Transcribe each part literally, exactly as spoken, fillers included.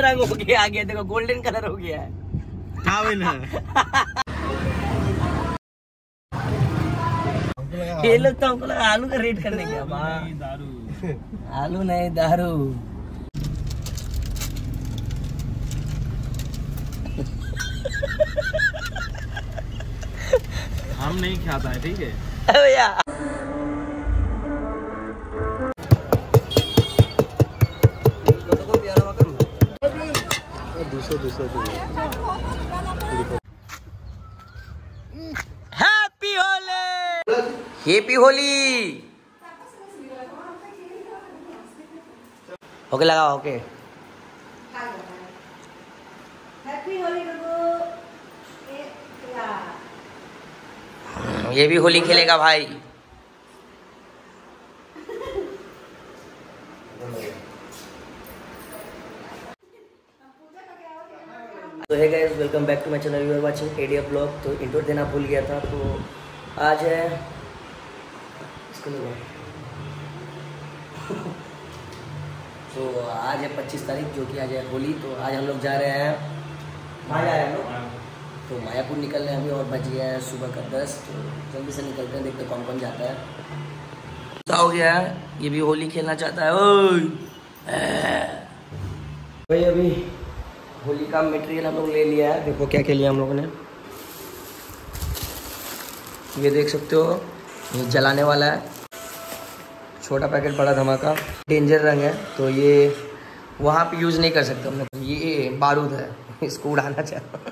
रंग हो गया, आ गया देखो गोल्डन कलर हो गया है। ये लोग तो हमको लगा आलू का रेट करने गया। दारू आलू नहीं दारू। हम नहीं खाता है, ठीक है भैया। Happy Holi, happy Holi. Okay लगाओ, ओके हैप्पी होली। ये भी होली खेलेगा भाई। तो है guys, welcome back to my channel. You are watching ADF blog. तो इंट्रो देना भूल गया था। तो आज है इसको तो आज है पच्चीस तारीख, जो कि आज है होली। तो आज हम लोग जा रहे हैं, कहाँ जा रहे हैं हम लोग? तो मायापुर निकल रहे हैं अभी, और बज गया है सुबह का दस। तो जल्दी से निकलते हैं, देखते कौन कौन जाता है। तो हो गया है, ये भी होली खेलना चाहता है। ओए भाई, अभी होली का मटेरियल हम लोग ले लिया है। देखो क्या क्या लिया हम लोगों ने। ये देख सकते हो, ये जलाने वाला है, छोटा पैकेट बड़ा धमाका, डेंजर रंग है। तो ये वहाँ पे यूज़ नहीं कर सकते हम लोग। ये बारूद है, इसको उड़ाना चाहता।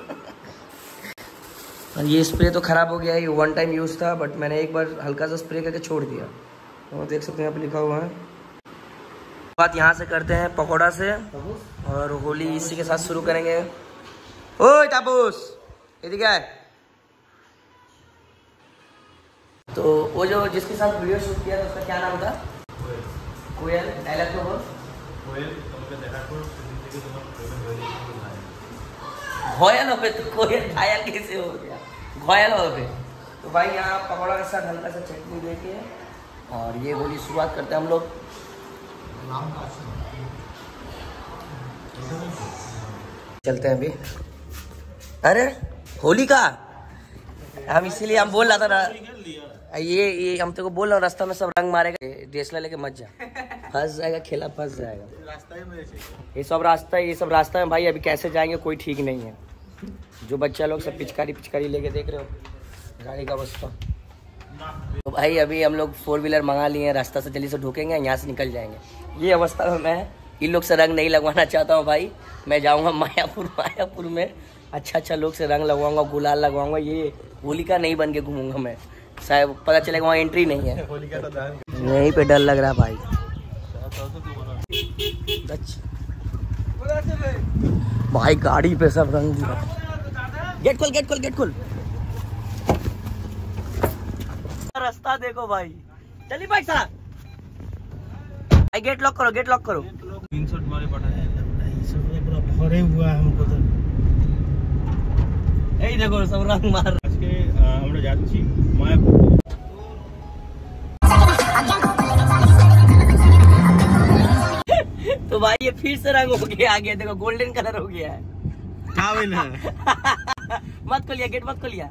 ये स्प्रे तो ख़राब हो गया है, ये वन टाइम यूज़ था, बट मैंने एक बार हल्का सा स्प्रे करके छोड़ दिया। तो देख सकते हैं यहाँ पे लिखा हुआ है। बात यहाँ से करते हैं पकौड़ा से, और होली इसी के साथ शुरू करेंगे। ओए तापूस, ये क्या है? तो वो जो जिसके साथ वीडियो शूट किया था उसका क्या नाम था? कोयल। डायलॉग तो बोल। घोयल हो पे तो कोयल घायल कैसे हो गया? घोयल हो पे। तो भाई यहाँ पकौड़ा के साथ हल्का सा चटनी लेके, और ये होली शुरुआत करते हैं हम लोग। चलते हैं अभी। अरे होली का हम इसीलिए हम बोल रहा था ना, ये ये हम तेरे को बोल रहा हूँ, रास्ता में सब रंग मारेगा, डीएसएलआर लेके मत जा, फंस जाएगा, खेला फंस जाएगा। ये सब रास्ता ये सब रास्ता में भाई अभी कैसे जाएंगे कोई ठीक नहीं है। जो बच्चा लोग सब पिचकारी पिचकारी लेके देख रहे हो गाड़ी का अवस्था। तो भाई अभी हम लोग फोर व्हीलर मंगा लिए हैं, रास्ता से जल्दी से ढूकेंगे, यहाँ से निकल जाएंगे। ये अवस्था में मैं इन लोग से रंग नहीं लगवाना चाहता हूँ भाई। मैं जाऊँगा मायापुर, मायापुर में अच्छा अच्छा लोग से रंग लगवाऊंगा, गुलाल लगवाऊंगा। ये होली का नहीं बन के घूमूंगा मैं, शायद पता चलेगा वहाँ एंट्री नहीं है। यहीं पे डर लग रहा है भाई। भाई गाड़ी पे सब रंग दिया। गेट खोल गेट खोल गेट खोल। रास्ता देखो भाई, चलिए भाई साहब, भाई गेट लॉक करो, गेट लॉक करो। भरे हुआ है हमको तो। এই দেখো সব রং মার। আজকে আমরা যাচ্ছি মায়াপুর। तो भाई ये फिर से रंग हो गया, आ गया देखो गोल्डन कलर हो गया है। मत खोलिया गेट, मत खोलिया।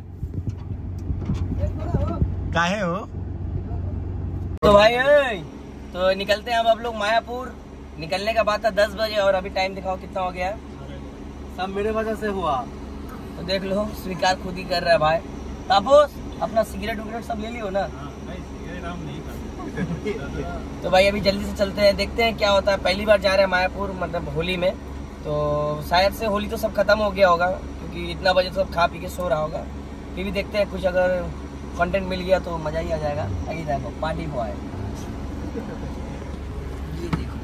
काहे हो? तो भाई ओए, तो निकलते हैं अब आप लोग मायापुर। निकलने का बात था दस बजे, और अभी टाइम दिखाओ कितना हो गया। सब मेरे वजह से हुआ। तो देख लो, स्वीकार खुद ही कर रहा है भाई। तापोस अपना सिगरेट विगरेट सब ले लियो ना। तो भाई अभी जल्दी से चलते हैं, देखते हैं क्या होता है। पहली बार जा रहे हैं मायापुर, मतलब होली में। तो शायद से होली तो सब खत्म हो गया होगा, क्योंकि इतना बजे तो सब खा पी के सो रहा होगा। फिर भी देखते हैं, कुछ अगर कंटेंट मिल गया तो मजा ही आ जाएगा। आगे देखो पार्टी बॉय, ये देखो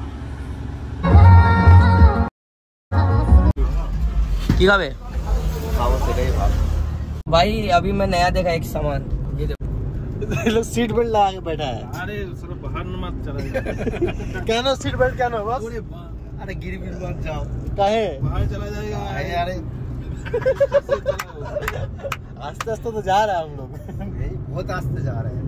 क्या बे भाई। अभी मैं नया देखा एक सामान, ये देखो। लोग सीट बेल्ट लगा के बैठा है। अरे सर बाहर मत चला। क्या ना सीट बेल्ट क्या ना बस। अरे गिर गिर मत जाओ। काहे बाहर चला जाएगा। अरे आस्ते आस्ते तो जा रहा है हम लोग। बहुत आस्ते जा रहे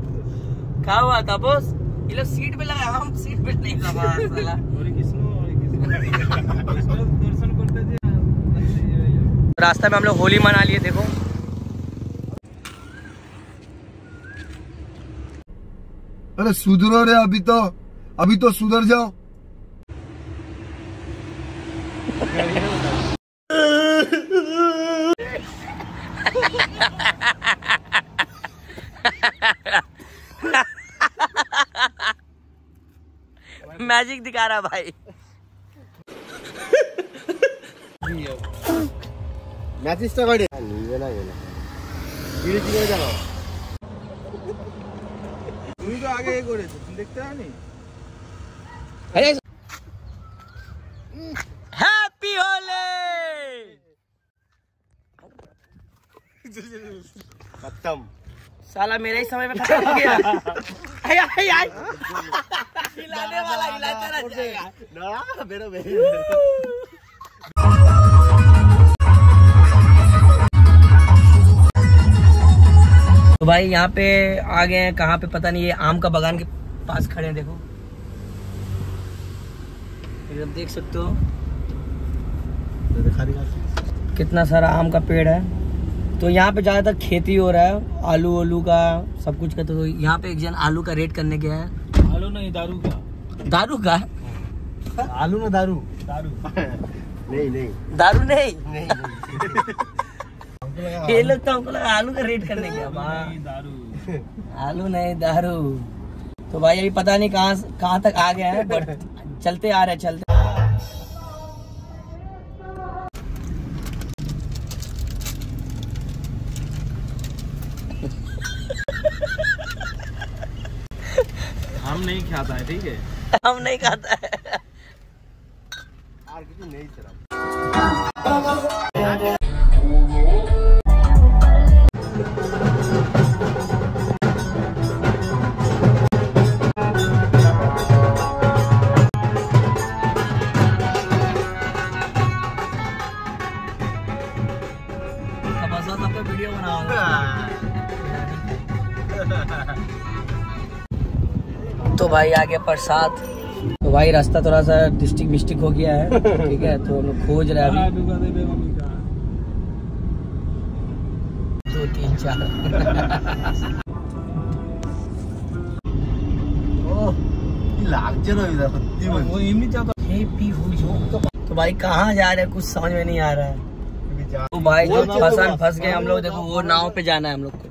हैं। क्या हुआ तापोस? ये लोग सीट पे लगा, हम सीट पे नहीं लगा। साला रास्ते में हम लोग होली मना लिए। देखो अरे सुधरो रे, अभी तो अभी तो सुधर जाओ। मैजिक दिखा रहा भाई। ম্যাচিসটা কই রে? নিবে না গেল বিড়ি কি করে জানো? তুমি তো আগে এ করেছো, তুমি দেখতে হয়নি? हैप्पी होली। खत्म। साला मेरे ही समय में खत्म हो गया। आई आई आई हिलाने वाला हिलाता रह जाएगा ना मेरा मेरे। तो भाई यहाँ पे आ गए हैं, कहाँ पे पता नहीं, ये आम का बागान के पास खड़े हैं। देखो एकदम देख सकते हो कितना सारा आम का पेड़ है। तो यहाँ पे ज्यादातर खेती हो रहा है, आलू ओलू का सब कुछ का। तो यहाँ पे एक जन आलू का रेट करने गया है। आलू नहीं दारू का। दारू का? आलू ना दारू। दारू नहीं नहीं दारू नहीं, नहीं, नहीं। ये लोग तो हमको लगा आलू का रेट करने गया। दारू आलू नहीं दारू। तो भाई अभी पता नहीं कहाँ कहाँ तक आ गए हैं, बट चलते आ रहे हैं, चलते। हम नहीं खाता है, ठीक है? हम नहीं खाता है। और किसी नहीं चला। वीडियो बनाऊंगा। तो भाई आ गया प्रसाद। तो भाई रास्ता थोड़ा सा डिस्ट्रिक्ट मिस्टिक हो गया है, ठीक है? तो हम लोग खोज रहे हैं अभी। दो तीन चार तो भाई कहाँ जा रहे हैं कुछ समझ में नहीं आ रहा है। तो भाई जो फंसन फंस गए हम लोग, देखो वो नाव पे जाना है हम लोग को।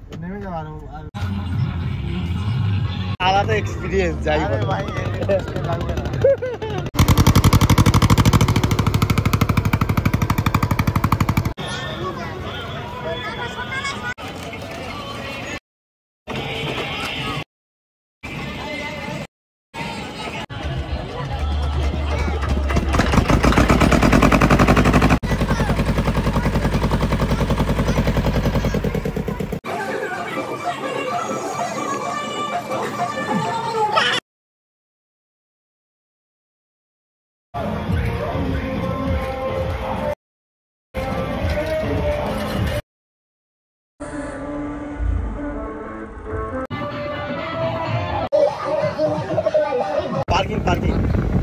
आला तो एक्सपीरियंस चाहिए भाई। पार्किंग पार्किंग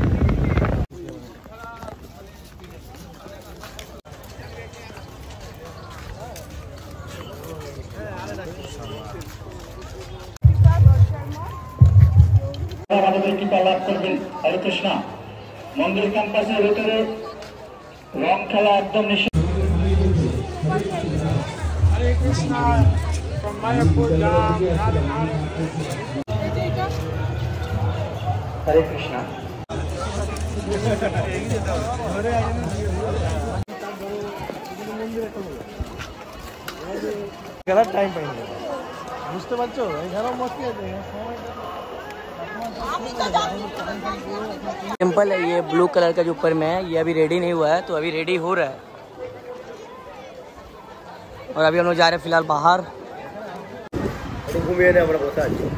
আমাদের টিকা লাভ করবেন হরে কৃষ্ণ। মন্দির ক্যাম্পাসের ভিতরে রং খেলা একদম নিষিদ্ধ। হরে কৃষ্ণ हरे कृष्णा। गलत टाइम पाएंगे बुझते पारছো এখানেও মস্তি আছে। टेम्पल है ये ब्लू कलर का जो ऊपर में है, ये अभी रेडी नहीं हुआ है, तो अभी रेडी हो रहा है। और अभी हम लोग जा रहे हैं फिलहाल बाहर। घूमिए ना हमारा बहुत अच्छा।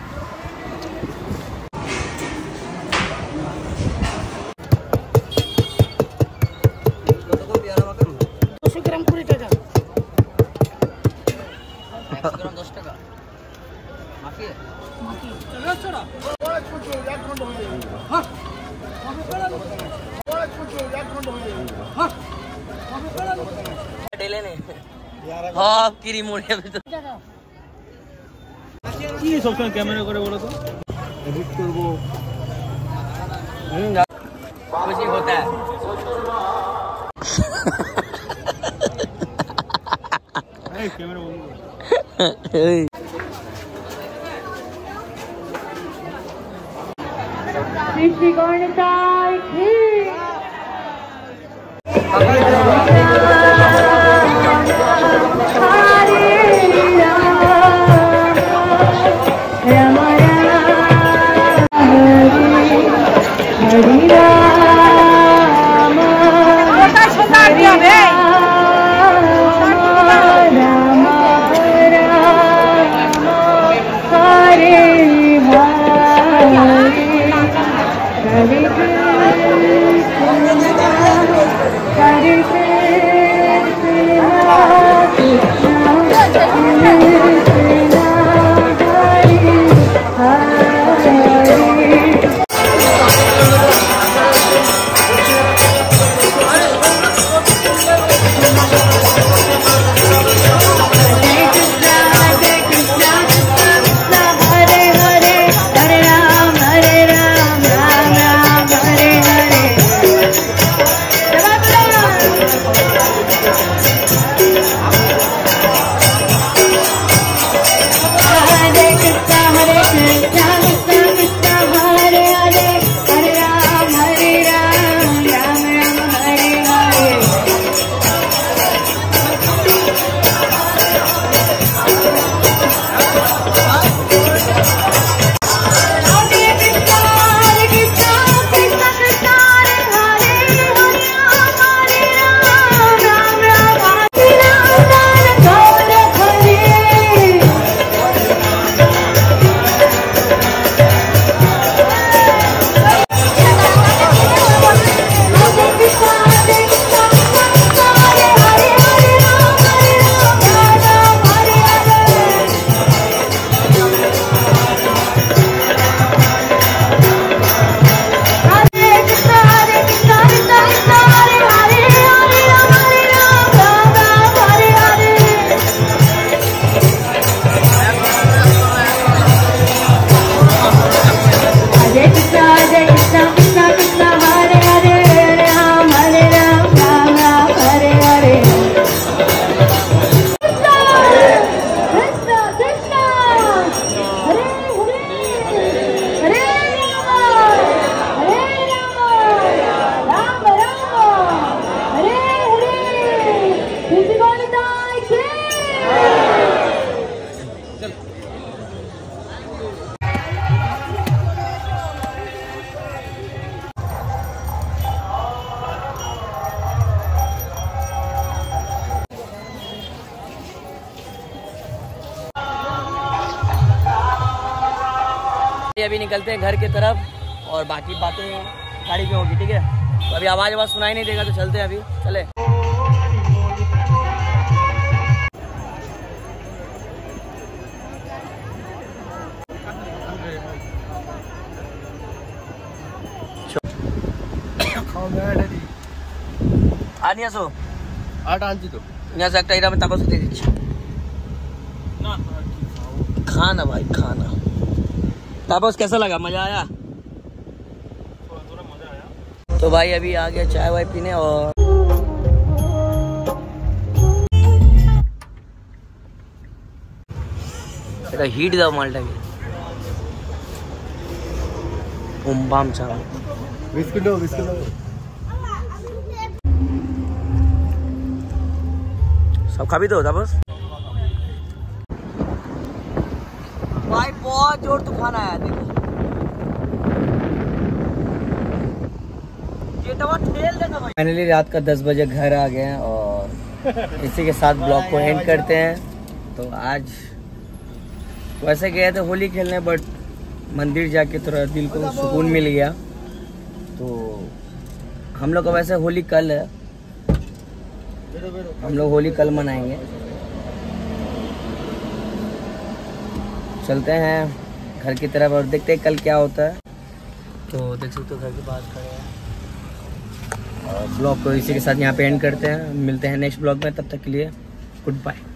डेले ने हाँ की रिमोट है तो কি সবসময় ক্যামেরা করে বলো তো এডিট করব हम्म कुछ नहीं होता है এই ক্যামেরা বন্ধ Krishna Gornitai Ki अभी निकलते हैं घर की तरफ और बाकी बातें गाड़ी में होगी, ठीक है। तो अभी आवाज़ आवाज़ सुनाई नहीं देगा तो चलते हैं, अभी चले। आनिया सो आठ आंटी तो यहाँ से एक में ताको से दे दीजिए खाना भाई खाना। तापस कैसा लगा, मजा आया? थोड़ा मजा आया। तो भाई अभी आ गया चाय वाय पीने और हीट दाव माल्टा की उम्बाम चाव बिस्कुट दो बिस्कुट दो सब खा भी दो तापस। भाई बहुत जोर तूफान आया, देखो फाइनली रात का दस बजे घर आ गए हैं और इसी के साथ ब्लॉग को एंड करते हैं। तो आज वैसे गए थे होली खेलने बट मंदिर जाके थोड़ा दिल को सुकून मिल गया। तो हम लोग का वैसे होली कल है, हम लोग होली कल मनाएंगे। चलते हैं घर की तरफ और देखते हैं कल क्या होता है। तो देख सकते हो घर के पास खड़े हैं। ब्लॉग को इसी के साथ यहाँ पे एंड करते हैं, मिलते हैं नेक्स्ट ब्लॉग में, तब तक के लिए गुड बाय।